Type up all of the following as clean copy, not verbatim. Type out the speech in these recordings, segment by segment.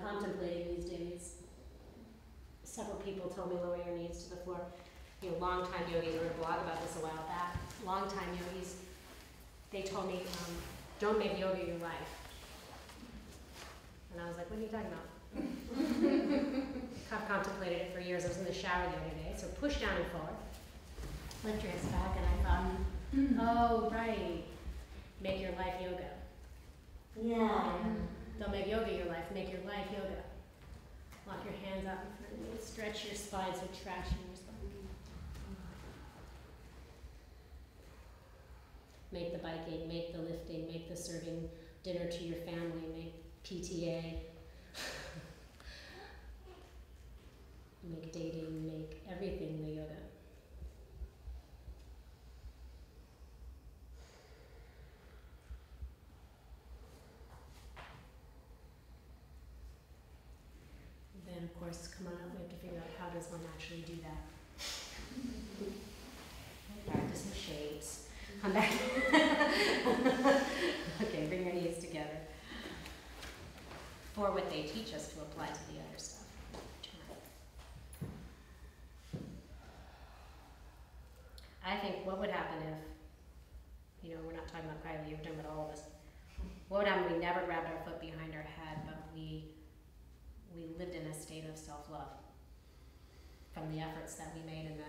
contemplating these days. Several people told me lower your knees to the floor. You know, long-time yogis, wrote a blog about this a while back. Long-time yogis, they told me, don't make yoga your life. And I was like, what are you talking about? I've contemplated it for years. I was in the shower the other day. So push down and forward. Lift your hips back, and I thought, oh, right. Make your life yoga. Yeah. Don't make yoga your life, make your life yoga. Lock your hands out in front of you. Stretch your spine, so traction your spine. Make the biking, make the lifting, make the serving dinner to your family, make PTA. Make dating, make everything the yoga. Then, of course, come on up, we have to figure out how does one actually do that. Practice some shapes. Come back. Okay, bring your knees together. For what they teach us to apply to the other stuff. I think what would happen if, you know, we're not talking about Kylie, we're talking about all of us. What would happen if we never grabbed our foot behind our head, but we lived in a state of self-love from the efforts that we made and the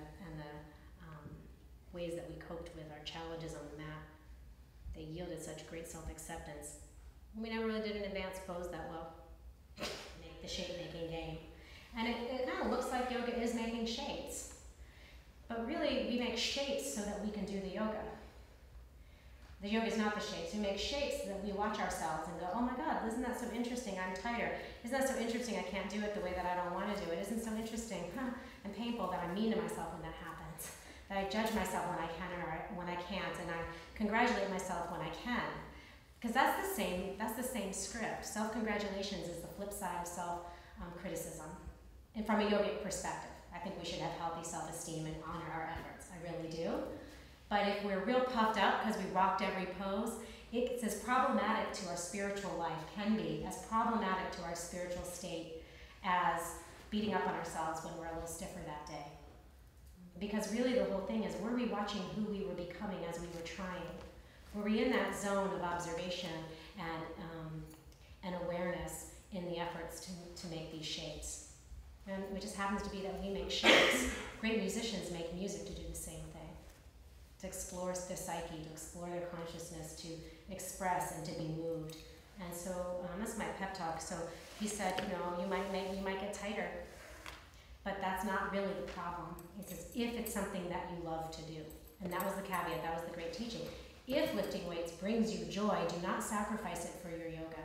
ways that we coped with our challenges on the mat. They yielded such great self-acceptance. We never really did an advanced pose that well. Make the shape-making game. And it kind of looks like yoga is making shapes. But really, we make shapes so that we can do the yoga. The yoga is not the shapes. We make shapes so that we watch ourselves and go, oh my God, isn't that so interesting? I'm tighter. Isn't that so interesting? I can't do it the way that I don't want to do it. Isn't it so interesting and painful that I'm mean to myself when that happens? That I judge myself when I can or when I can't, and I congratulate myself when I can. Because that's the same script. Self-congratulations is the flip side of self-criticism. And from a yogic perspective, I think we should have healthy self-esteem and honor our efforts. I really do. But if we're real puffed up because we rocked every pose, it's as problematic to our spiritual life, can be, as problematic to our spiritual state as beating up on ourselves when we're a little stiffer that day. Because really the whole thing is, were we watching who we were becoming as we were trying? Were we in that zone of observation and awareness in the efforts to make these shapes? And it just happens to be that we make shapes. Great musicians make music to do the same thing. To explore their psyche, to explore their consciousness, to express and to be moved. And so that's my pep talk. So he said, you know, you might get tighter, but that's not really the problem. He says, if it's something that you love to do. And that was the caveat, that was the great teaching. If lifting weights brings you joy, do not sacrifice it for your yoga.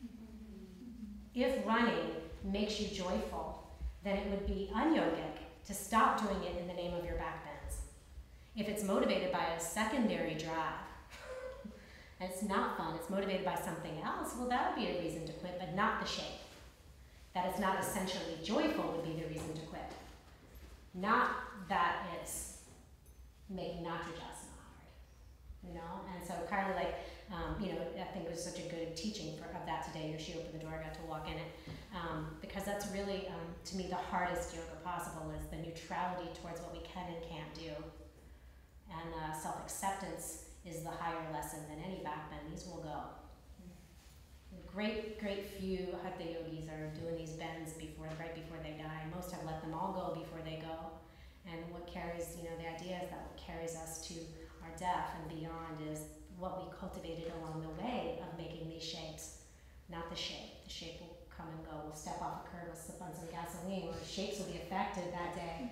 If running makes you joyful, then it would be unyogic to stop doing it in the name of your back bends. If it's motivated by a secondary drive, and it's not fun, it's motivated by something else, well, that would be a reason to quit, but not the shape. That it's not essentially joyful would be the reason to quit. Not that it's making Natrajasana hard, you know? And so Carly, you know, I think it was such a good teaching of that today. You know, she opened the door, I got to walk in it. Because that's really, to me, the hardest yoga possible is the neutrality towards what we can and can't do. And self-acceptance is the higher lesson than any back bend. These will go. Great few Hatha yogis are doing these bends right before they die. Most have let them all go before they go. And what carries, you know, the idea is that what carries us to our death and beyond is what we cultivated along the way of making these shapes, not the shape. The shape will come and go. We'll step off a curb, we'll slip on some gasoline, or the shapes will be affected that day.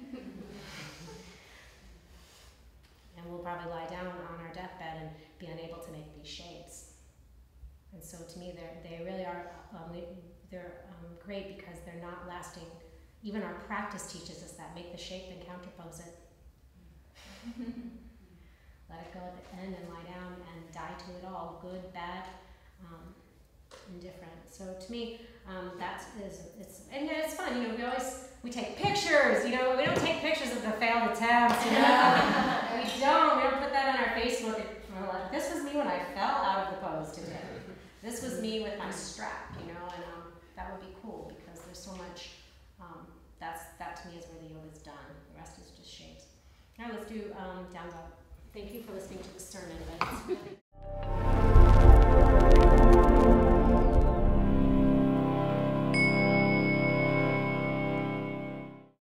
And we'll probably lie down on our deathbed and be unable to make these shapes. And so to me, they really are, they're great because they're not lasting. Even our practice teaches us that. Make the shape and counterpose it. Let it go at the end and lie down and die to it all, good, bad, indifferent. So to me, it's fun. You know, we take pictures. You know, we don't take pictures of the failed attempts. You know, we don't put that on our Facebook. This was me when I fell out of the pose today. This was me with my strap. You know, and that would be cool because there's so much, that to me is where the yoga is done. The rest is just shapes. Now let's do down dog. Thank you for listening to the sermon, but it's really